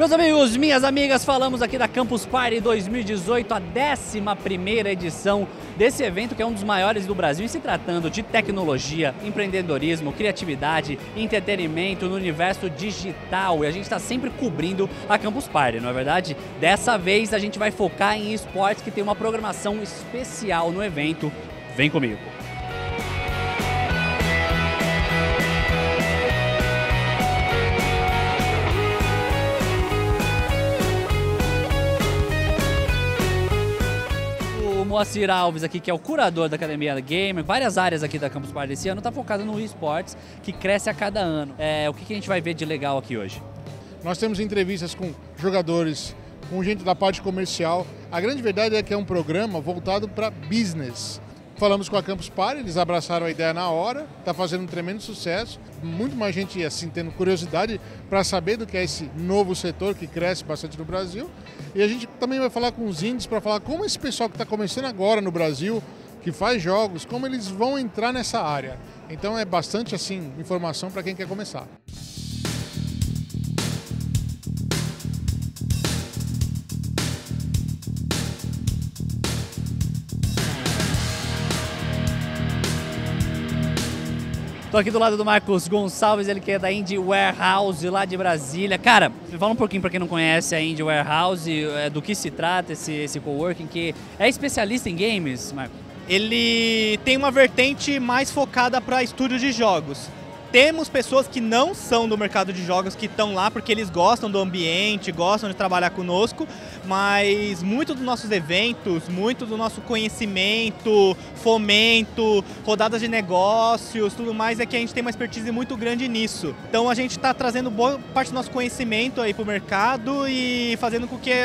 Meus amigos, minhas amigas, falamos aqui da Campus Party 2018, a 11ª edição desse evento que é um dos maiores do Brasil, e se tratando de tecnologia, empreendedorismo, criatividade, entretenimento no universo digital, e a gente está sempre cobrindo a Campus Party, não é verdade? Dessa vez a gente vai focar em esportes, que tem uma programação especial no evento. Vem comigo! Moacir Alves aqui, que é o curador da Academia Gamer, várias áreas aqui da Campus Party desse ano, está focado no esportes, que cresce a cada ano. O que a gente vai ver de legal aqui hoje? Nós temos entrevistas com jogadores, com gente da parte comercial. A grande verdade é que é um programa voltado para business. Falamos com a Campus Party, eles abraçaram a ideia na hora, está fazendo um tremendo sucesso. Muito mais gente assim tendo curiosidade para saber do que é esse novo setor que cresce bastante no Brasil. E a gente também vai falar com os indies para falar como esse pessoal que está começando agora no Brasil, que faz jogos, como eles vão entrar nessa área. Então é bastante assim informação para quem quer começar. Tô aqui do lado do Marcos Gonçalves, ele que é da Indie Warehouse lá de Brasília. Cara, fala um pouquinho para quem não conhece a Indie Warehouse, do que se trata esse coworking, que é especialista em games, Marcos? Ele tem uma vertente mais focada para estúdios de jogos. Temos pessoas que não são do mercado de jogos que estão lá porque eles gostam do ambiente, gostam de trabalhar conosco, mas muito dos nossos eventos, muito do nosso conhecimento, fomento, rodadas de negócios, tudo mais, é que a gente tem uma expertise muito grande nisso. Então a gente está trazendo boa parte do nosso conhecimento aí para o mercado e fazendo com que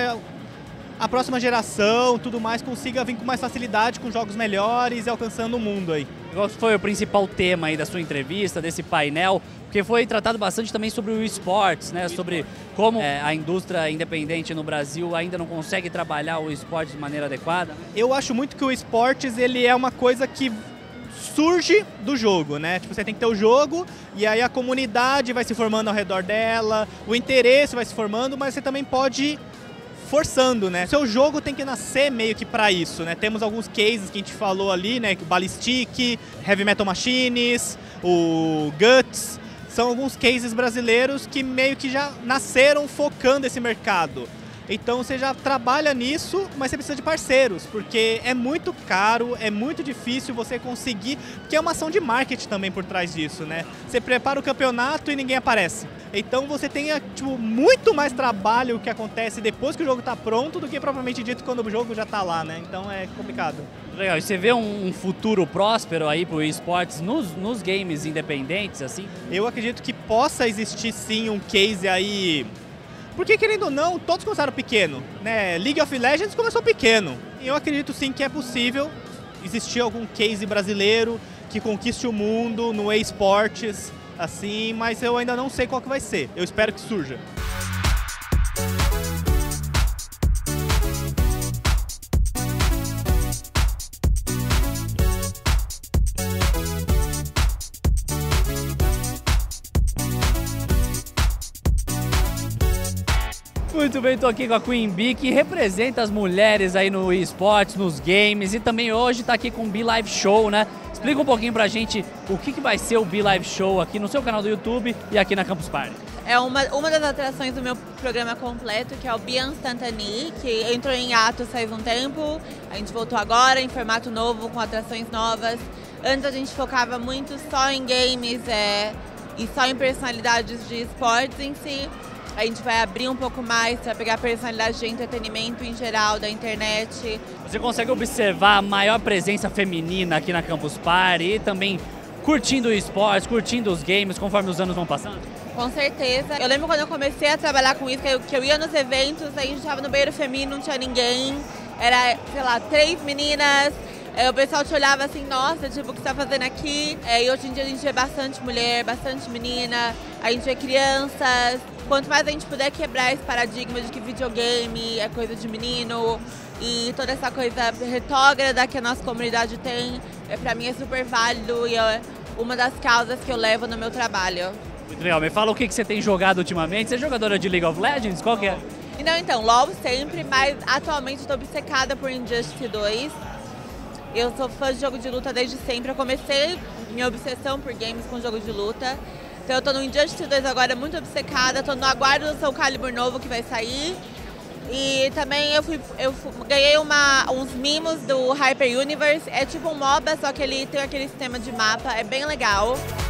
a próxima geração, tudo mais, consiga vir com mais facilidade, com jogos melhores e alcançando o mundo aí. Qual foi o principal tema aí da sua entrevista, desse painel? Porque foi tratado bastante também sobre o esportes, né? Sobre como a indústria independente no Brasil ainda não consegue trabalhar o esporte de maneira adequada. Eu acho muito que o esportes, ele é uma coisa que surge do jogo, né? Tipo, você tem que ter o jogo e aí a comunidade vai se formando ao redor dela, o interesse vai se formando, mas você também pode forçando, né? Seu jogo tem que nascer meio que pra isso, né? Temos alguns cases que a gente falou ali, né? O Ballistic, Heavy Metal Machines, o Guts, são alguns cases brasileiros que meio que já nasceram focando esse mercado. Então você já trabalha nisso, mas você precisa de parceiros, porque é muito caro, é muito difícil você conseguir, porque é uma ação de marketing também por trás disso, né? Você prepara o campeonato e ninguém aparece. Então você tem tipo, muito mais trabalho que acontece depois que o jogo está pronto do que propriamente dito quando o jogo já está lá, né? Então é complicado. Legal, e você vê um futuro próspero aí pro esportes nos games independentes, assim? Eu acredito que possa existir sim um case aí. Porque, querendo ou não, todos começaram pequeno, né? League of Legends começou pequeno. E eu acredito sim que é possível existir algum case brasileiro que conquiste o mundo no esportes, assim, mas eu ainda não sei qual que vai ser. Eu espero que surja. Muito bem, estou aqui com a Queen Bee, que representa as mulheres aí no esportes, nos games, e também hoje está aqui com o Bee Live Show, né? Explica um pouquinho pra gente o que vai ser o Bee Live Show aqui no seu canal do YouTube e aqui na Campus Party. É uma das atrações do meu programa completo, que é o Bee Instantane, que entrou em ato faz um tempo. A gente voltou agora em formato novo, com atrações novas. Antes a gente focava muito só em games e só em personalidades de esportes em si. A gente vai abrir um pouco mais para pegar personalidades de entretenimento em geral, da internet. Você consegue observar a maior presença feminina aqui na Campus Party e também curtindo o esporte, curtindo os games, conforme os anos vão passando? Com certeza. Eu lembro quando eu comecei a trabalhar com isso, que eu ia nos eventos, a gente estava no banheiro feminino, não tinha ninguém. Era, sei lá, 3 meninas. O pessoal te olhava assim, nossa, tipo, o que você tá fazendo aqui? E hoje em dia a gente vê bastante mulher, bastante menina, a gente vê crianças. Quanto mais a gente puder quebrar esse paradigma de que videogame é coisa de menino e toda essa coisa retrógrada que a nossa comunidade tem, pra mim é super válido e é uma das causas que eu levo no meu trabalho. Muito legal, me fala o que você tem jogado ultimamente. Você é jogadora de League of Legends? Qual que é? Não, então, LoL sempre, mas atualmente estou obcecada por Injustice 2. Eu sou fã de jogo de luta desde sempre. Eu comecei minha obsessão por games com jogo de luta. Então eu tô no Injustice 2 agora, muito obcecada. Tô no aguardo do Soul Calibur novo que vai sair. E também eu ganhei uns mimos do Hyper Universe. É tipo um MOBA, só que ele tem aquele sistema de mapa. É bem legal.